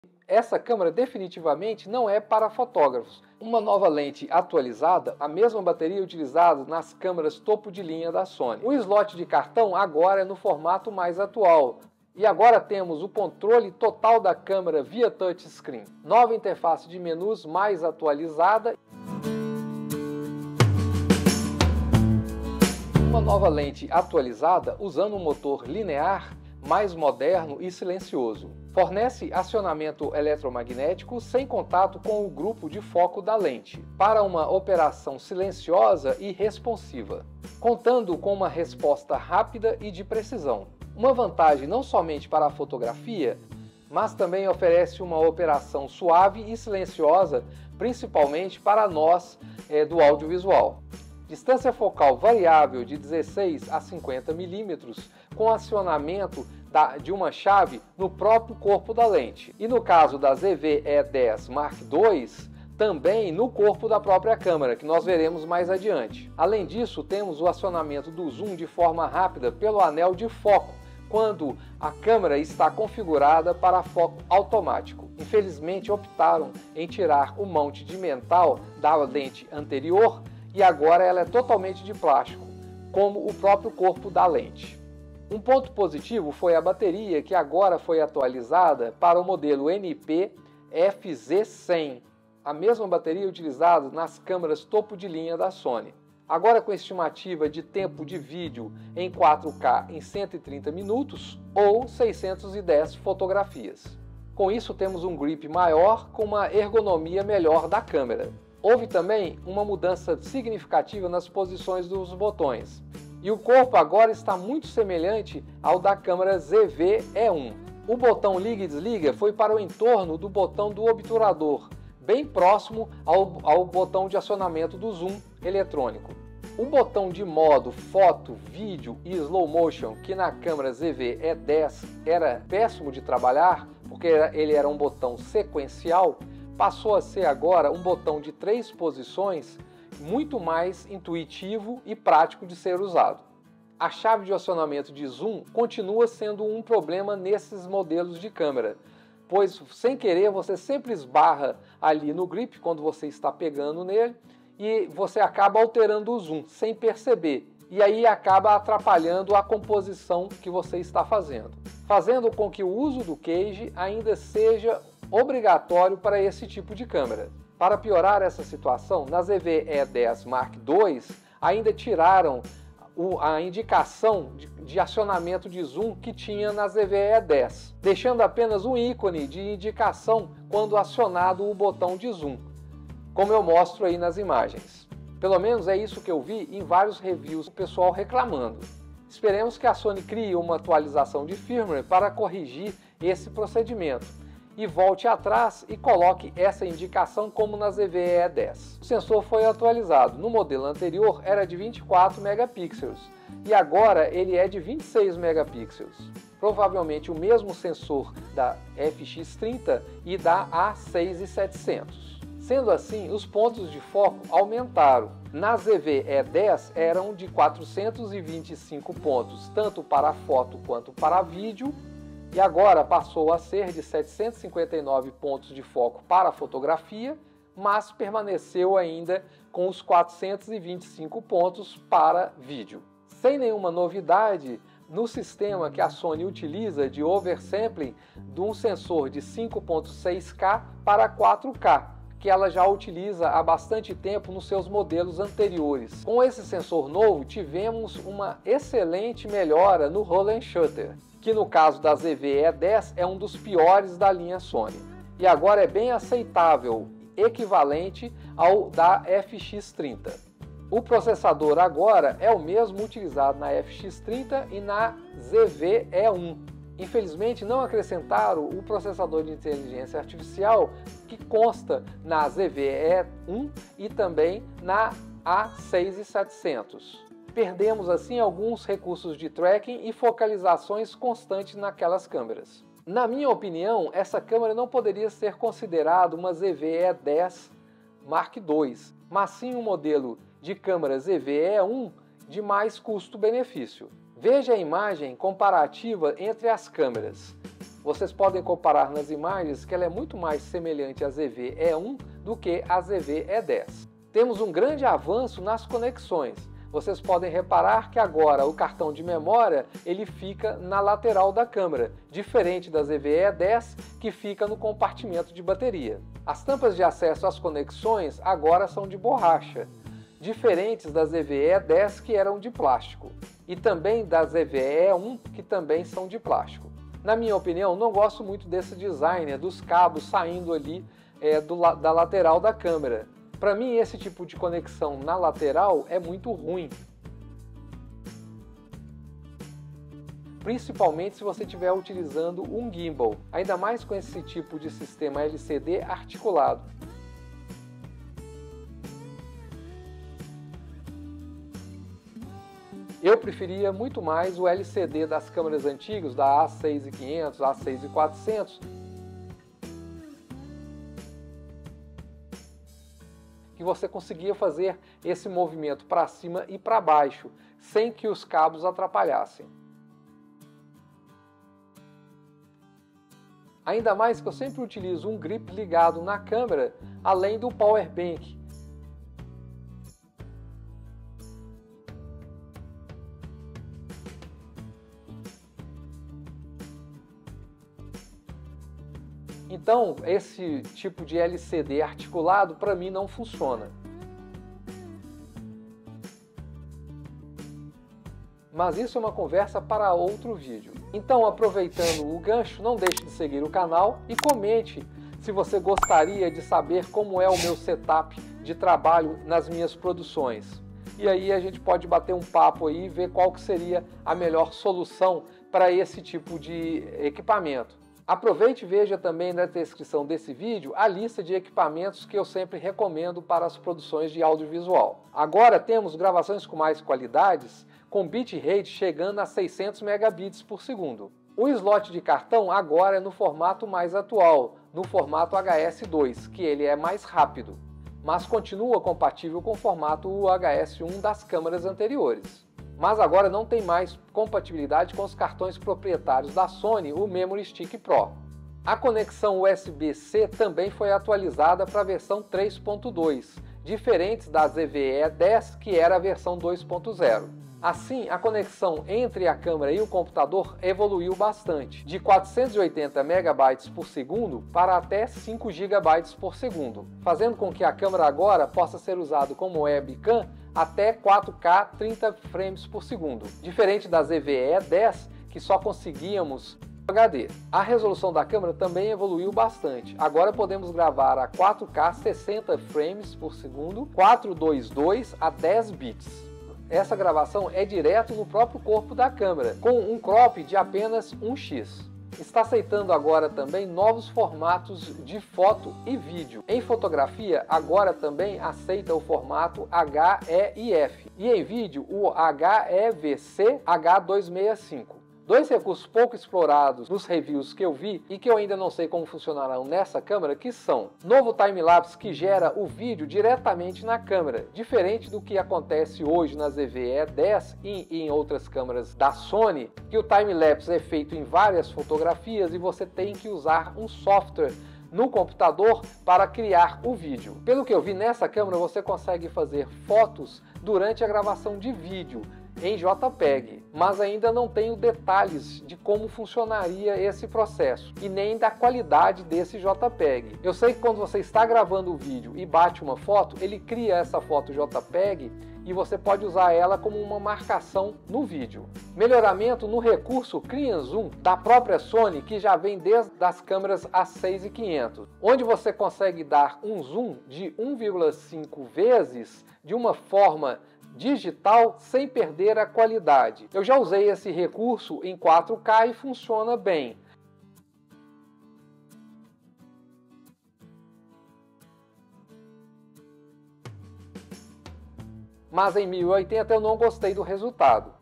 Essa câmera definitivamente não é para fotógrafos. Uma nova lente atualizada, a mesma bateria utilizada nas câmeras topo de linha da Sony. O slot de cartão agora é no formato mais atual. E agora temos o controle total da câmera via touchscreen. Nova interface de menus mais atualizada. Uma nova lente atualizada usando um motor linear mais moderno e silencioso. Fornece acionamento eletromagnético sem contato com o grupo de foco da lente, para uma operação silenciosa e responsiva, contando com uma resposta rápida e de precisão. Uma vantagem não somente para a fotografia, mas também oferece uma operação suave e silenciosa, principalmente para nós do audiovisual. Distância focal variável de 16 a 50 mm, com acionamento de uma chave no próprio corpo da lente. E no caso da ZV-E10 Mark II, também no corpo da própria câmera, que nós veremos mais adiante. Além disso, temos o acionamento do zoom de forma rápida pelo anel de foco, quando a câmera está configurada para foco automático. Infelizmente, optaram em tirar o mount de metal da lente anterior e agora ela é totalmente de plástico, como o próprio corpo da lente. Um ponto positivo foi a bateria, que agora foi atualizada para o modelo NP-FZ100, a mesma bateria utilizada nas câmeras topo de linha da Sony. Agora com estimativa de tempo de vídeo em 4K em 130 minutos ou 610 fotografias. Com isso temos um grip maior com uma ergonomia melhor da câmera. Houve também uma mudança significativa nas posições dos botões. E o corpo agora está muito semelhante ao da câmera ZV-E1. O botão liga e desliga foi para o entorno do botão do obturador, bem próximo ao botão de acionamento do zoom eletrônico. O botão de modo foto, vídeo e slow motion, que na câmera ZV-E10 era péssimo de trabalhar, porque ele era um botão sequencial, passou a ser agora um botão de 3 posições, muito mais intuitivo e prático de ser usado. A chave de acionamento de zoom continua sendo um problema nesses modelos de câmera, pois sem querer você sempre esbarra ali no grip quando você está pegando nele e você acaba alterando o zoom sem perceber, e aí acaba atrapalhando a composição que você está fazendo com que o uso do cage ainda seja obrigatório para esse tipo de câmera. Para piorar essa situação, na ZV-E10 Mark II ainda tiraram a indicação de acionamento de zoom que tinha na ZV-E10, deixando apenas um ícone de indicação quando acionado o botão de zoom, como eu mostro aí nas imagens. Pelo menos é isso que eu vi em vários reviews do pessoal reclamando. Esperemos que a Sony crie uma atualização de firmware para corrigir esse procedimento e volte atrás e coloque essa indicação como na ZV-E10. O sensor foi atualizado. No modelo anterior era de 24 megapixels e agora ele é de 26 megapixels. Provavelmente o mesmo sensor da FX30 e da A6700. Sendo assim, os pontos de foco aumentaram. Na ZV-E10 eram de 425 pontos, tanto para foto quanto para vídeo, e agora passou a ser de 759 pontos de foco para fotografia, mas permaneceu ainda com os 425 pontos para vídeo. Sem nenhuma novidade no sistema que a Sony utiliza de oversampling de um sensor de 5.6K para 4K, que ela já utiliza há bastante tempo nos seus modelos anteriores. Com esse sensor novo, tivemos uma excelente melhora no roll and shutter, que no caso da ZV-E10 é um dos piores da linha Sony. E agora é bem aceitável, equivalente ao da FX30. O processador agora é o mesmo utilizado na FX30 e na ZV-E1. Infelizmente não acrescentaram o processador de inteligência artificial que consta na ZV-E1 e também na A6700. Perdemos assim alguns recursos de tracking e focalizações constantes naquelas câmeras. Na minha opinião, essa câmera não poderia ser considerada uma ZV-E10 Mark II, mas sim um modelo de câmera ZV-E1 de mais custo-benefício. Veja a imagem comparativa entre as câmeras. Vocês podem comparar nas imagens que ela é muito mais semelhante à ZV-E1 do que à ZV-E10. Temos um grande avanço nas conexões. Vocês podem reparar que agora o cartão de memória ele fica na lateral da câmera, diferente da ZV-E10 que fica no compartimento de bateria. As tampas de acesso às conexões agora são de borracha, diferentes da ZV-E10 que eram de plástico, e também da ZV-E1 que também são de plástico. Na minha opinião, não gosto muito desse design dos cabos saindo ali da lateral da câmera. Para mim, esse tipo de conexão na lateral é muito ruim. Principalmente se você estiver utilizando um gimbal, ainda mais com esse tipo de sistema LCD articulado. Eu preferia muito mais o LCD das câmeras antigas, da A6500, A6400, que você conseguia fazer esse movimento para cima e para baixo, sem que os cabos atrapalhassem. Ainda mais que eu sempre utilizo um grip ligado na câmera, além do power bank. Então, esse tipo de LCD articulado para mim não funciona. Mas isso é uma conversa para outro vídeo. Então, aproveitando o gancho, não deixe de seguir o canal e comente se você gostaria de saber como é o meu setup de trabalho nas minhas produções. E aí a gente pode bater um papo aí e ver qual que seria a melhor solução para esse tipo de equipamento. Aproveite e veja também na descrição desse vídeo a lista de equipamentos que eu sempre recomendo para as produções de audiovisual. Agora temos gravações com mais qualidades, com bitrate chegando a 600 megabits por segundo. O slot de cartão agora é no formato mais atual, no formato HS2, que ele é mais rápido, mas continua compatível com o formato UHS-1 das câmeras anteriores. Mas agora não tem mais compatibilidade com os cartões proprietários da Sony, o Memory Stick Pro. A conexão USB-C também foi atualizada para a versão 3.2, diferentes da ZV-E10, que era a versão 2.0. Assim, a conexão entre a câmera e o computador evoluiu bastante, de 480 MB por segundo para até 5 GB por segundo, fazendo com que a câmera agora possa ser usada como webcam até 4K 30 frames por segundo, diferente da ZV-E10 que só conseguíamos HD. A resolução da câmera também evoluiu bastante. Agora podemos gravar a 4K 60 frames por segundo, 422 a 10 bits. Essa gravação é direto no próprio corpo da câmera, com um crop de apenas 1x. Está aceitando agora também novos formatos de foto e vídeo. Em fotografia, agora também aceita o formato HEIF e em vídeo o HEVC H265. Dois recursos pouco explorados nos reviews que eu vi e que eu ainda não sei como funcionarão nessa câmera, que são novo time-lapse que gera o vídeo diretamente na câmera, diferente do que acontece hoje na ZV-E10 e em outras câmeras da Sony, que o time-lapse é feito em várias fotografias e você tem que usar um software no computador para criar o vídeo. Pelo que eu vi nessa câmera, você consegue fazer fotos durante a gravação de vídeo em JPEG, mas ainda não tenho detalhes de como funcionaria esse processo e nem da qualidade desse JPEG. Eu sei que quando você está gravando o vídeo e bate uma foto, ele cria essa foto JPEG e você pode usar ela como uma marcação no vídeo. Melhoramento no recurso Clean Zoom da própria Sony, que já vem desde as câmeras A6500, onde você consegue dar um zoom de 1,5 vezes de uma forma digital sem perder a qualidade. Eu já usei esse recurso em 4K e funciona bem. Mas em 1080 eu não gostei do resultado.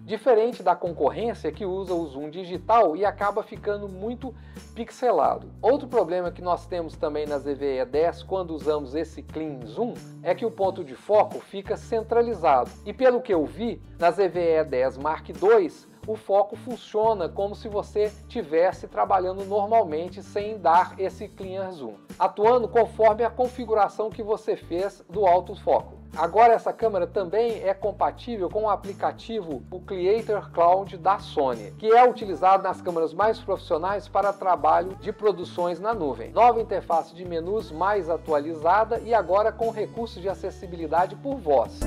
diferente da concorrência que usa o zoom digital e acaba ficando muito pixelado. Outro problema que nós temos também na ZVE10 quando usamos esse Clean Zoom é que o ponto de foco fica centralizado. E pelo que eu vi, na ZVE10 Mark II, o foco funciona como se você estivesse trabalhando normalmente sem dar esse Clear Zoom, atuando conforme a configuração que você fez do autofoco. Agora essa câmera também é compatível com o aplicativo, o Creator Cloud da Sony, que é utilizado nas câmeras mais profissionais para trabalho de produções na nuvem. Nova interface de menus mais atualizada e agora com recursos de acessibilidade por voz.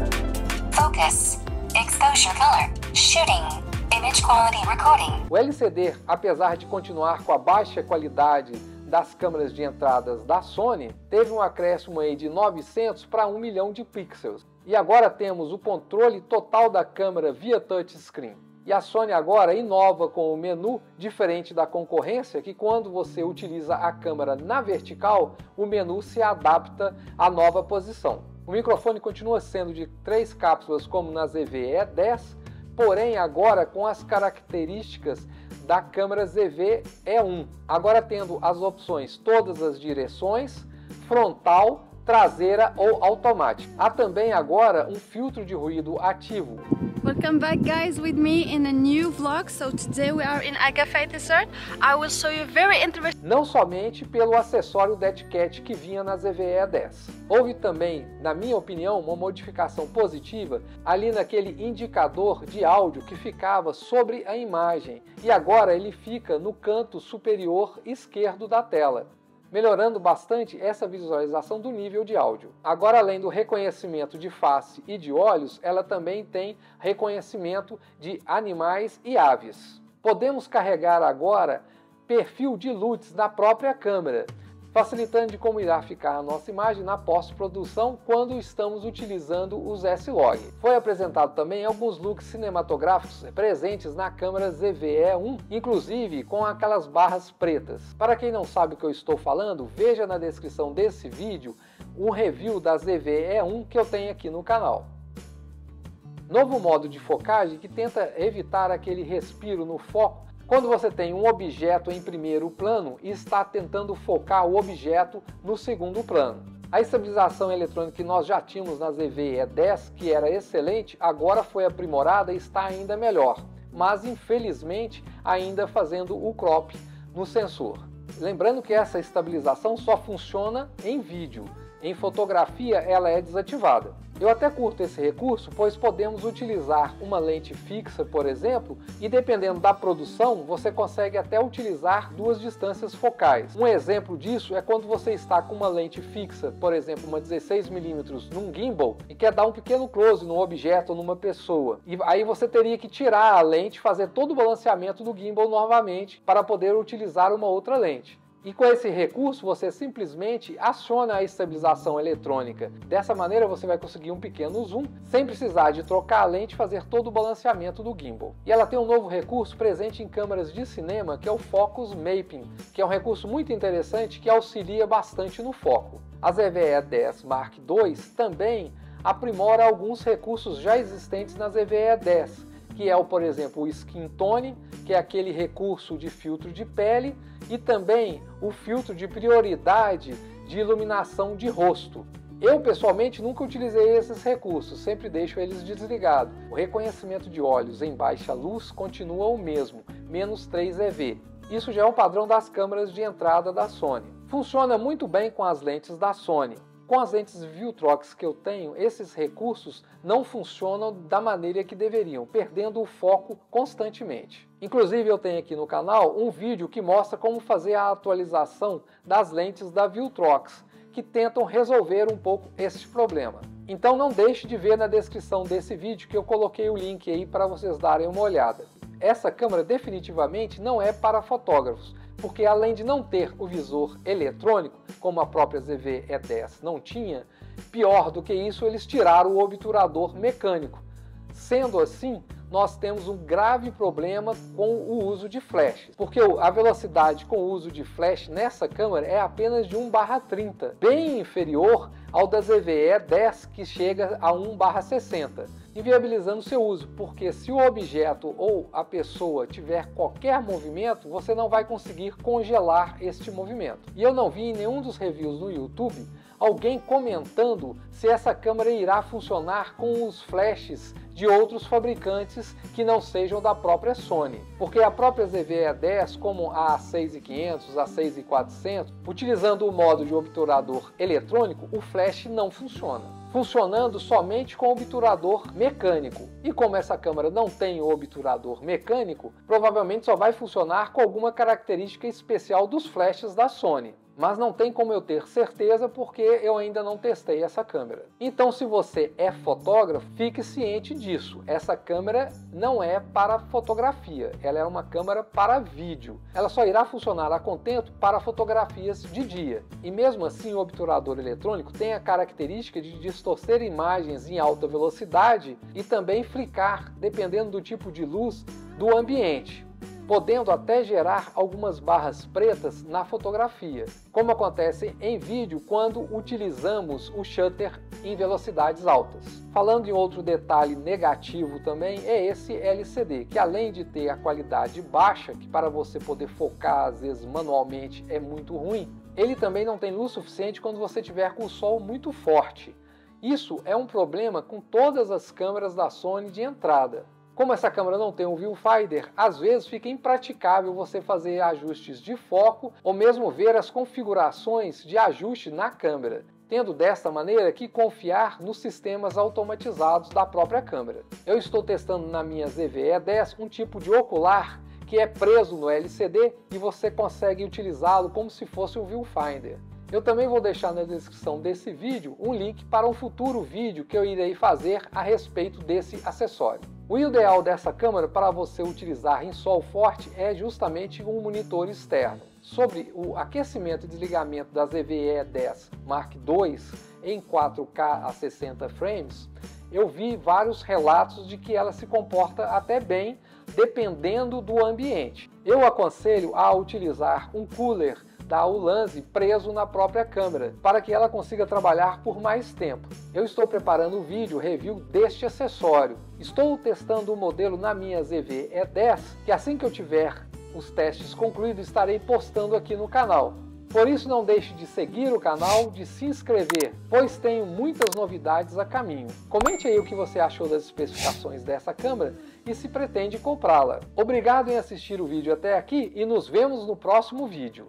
Focus, exposure color, shooting, image quality recording. O LCD, apesar de continuar com a baixa qualidade das câmeras de entradas da Sony, teve um acréscimo aí de 900 para 1 milhão de pixels. E agora temos o controle total da câmera via touchscreen. E a Sony agora inova com o menu diferente da concorrência, que quando você utiliza a câmera na vertical, o menu se adapta à nova posição. O microfone continua sendo de 3 cápsulas como na ZVE10, porém agora com as características da câmera ZV-E1, agora tendo as opções todas as direções, frontal, traseira ou automática. Há também agora um filtro de ruído ativo. Welcome back guys with me in a new vlog. So today we are in Agafay Desert. I will show you very interesting. Não somente pelo acessório Dead Cat que vinha na ZVE10. Houve também, na minha opinião, uma modificação positiva ali naquele indicador de áudio que ficava sobre a imagem e agora ele fica no canto superior esquerdo da tela, melhorando bastante essa visualização do nível de áudio. Agora, além do reconhecimento de face e de olhos, ela também tem reconhecimento de animais e aves. Podemos carregar agora perfil de LUTs na própria câmera, facilitando de como irá ficar a nossa imagem na pós-produção quando estamos utilizando os S-Log. Foi apresentado também alguns looks cinematográficos presentes na câmera ZVE1, inclusive com aquelas barras pretas. Para quem não sabe o que eu estou falando, veja na descrição desse vídeo um review da ZVE1 que eu tenho aqui no canal. Novo modo de focagem que tenta evitar aquele respiro no foco quando você tem um objeto em primeiro plano e está tentando focar o objeto no segundo plano. A estabilização eletrônica que nós já tínhamos na ZVE10, que era excelente, agora foi aprimorada e está ainda melhor, mas infelizmente ainda fazendo o crop no sensor. Lembrando que essa estabilização só funciona em vídeo, em fotografia ela é desativada. Eu até curto esse recurso, pois podemos utilizar uma lente fixa, por exemplo, e dependendo da produção, você consegue até utilizar duas distâncias focais. Um exemplo disso é quando você está com uma lente fixa, por exemplo, uma 16mm num gimbal, e quer dar um pequeno close num objeto ou numa pessoa. E aí você teria que tirar a lente, fazer todo o balanceamento do gimbal novamente para poder utilizar uma outra lente. E com esse recurso você simplesmente aciona a estabilização eletrônica. Dessa maneira você vai conseguir um pequeno zoom, sem precisar de trocar a lente e fazer todo o balanceamento do gimbal. E ela tem um novo recurso presente em câmeras de cinema, que é o Focus Mapping, que é um recurso muito interessante que auxilia bastante no foco. A ZVE10 Mark II também aprimora alguns recursos já existentes na ZVE10, que é, por exemplo, o Skin Tone, que é aquele recurso de filtro de pele, e também o filtro de prioridade de iluminação de rosto. Eu, pessoalmente, nunca utilizei esses recursos, sempre deixo eles desligados. O reconhecimento de olhos em baixa luz continua o mesmo, menos 3 EV. Isso já é um padrão das câmeras de entrada da Sony. Funciona muito bem com as lentes da Sony. Com as lentes Viltrox que eu tenho, esses recursos não funcionam da maneira que deveriam, perdendo o foco constantemente. Inclusive eu tenho aqui no canal um vídeo que mostra como fazer a atualização das lentes da Viltrox, que tentam resolver um pouco esse problema. Então não deixe de ver na descrição desse vídeo que eu coloquei o link aí para vocês darem uma olhada. Essa câmera definitivamente não é para fotógrafos, porque além de não ter o visor eletrônico, como a própria ZVE10 não tinha, pior do que isso, eles tiraram o obturador mecânico. Sendo assim, nós temos um grave problema com o uso de flash, porque a velocidade com o uso de flash nessa câmera é apenas de 1/30, bem inferior ao da ZVE-10, que chega a 1/60, inviabilizando seu uso, porque se o objeto ou a pessoa tiver qualquer movimento, você não vai conseguir congelar este movimento. E eu não vi em nenhum dos reviews no YouTube alguém comentando se essa câmera irá funcionar com os flashes de outros fabricantes que não sejam da própria Sony. Porque a própria ZVE-10, como a A6500, a A6400, utilizando o modo de obturador eletrônico, o flash não funciona, funcionando somente com obturador mecânico. E como essa câmera não tem obturador mecânico, provavelmente só vai funcionar com alguma característica especial dos flashes da Sony. Mas não tem como eu ter certeza porque eu ainda não testei essa câmera. Então, se você é fotógrafo, fique ciente disso. Essa câmera não é para fotografia, ela é uma câmera para vídeo. Ela só irá funcionar a contento para fotografias de dia. E mesmo assim, o obturador eletrônico tem a característica de distorcer imagens em alta velocidade e também flicar, dependendo do tipo de luz do ambiente, podendo até gerar algumas barras pretas na fotografia, como acontece em vídeo quando utilizamos o shutter em velocidades altas. Falando em outro detalhe negativo também, é esse LCD, que além de ter a qualidade baixa, que para você poder focar às vezes manualmente é muito ruim, ele também não tem luz suficiente quando você tiver com o sol muito forte. Isso é um problema com todas as câmeras da Sony de entrada. Como essa câmera não tem um viewfinder, às vezes fica impraticável você fazer ajustes de foco ou mesmo ver as configurações de ajuste na câmera, tendo desta maneira que confiar nos sistemas automatizados da própria câmera. Eu estou testando na minha ZVE-10 um tipo de ocular que é preso no LCD e você consegue utilizá-lo como se fosse um viewfinder. Eu também vou deixar na descrição desse vídeo um link para um futuro vídeo que eu irei fazer a respeito desse acessório. O ideal dessa câmera para você utilizar em sol forte é justamente um monitor externo. Sobre o aquecimento e desligamento da ZVE-10 Mark II em 4K a 60 frames, eu vi vários relatos de que ela se comporta até bem, dependendo do ambiente. Eu aconselho a utilizar um cooler da Ulanzi preso na própria câmera, para que ela consiga trabalhar por mais tempo. Eu estou preparando um vídeo review deste acessório. Estou testando o modelo na minha ZVE-10, que assim que eu tiver os testes concluídos, estarei postando aqui no canal. Por isso não deixe de seguir o canal, de se inscrever, pois tenho muitas novidades a caminho. Comente aí o que você achou das especificações dessa câmera e se pretende comprá-la. Obrigado em assistir o vídeo até aqui e nos vemos no próximo vídeo.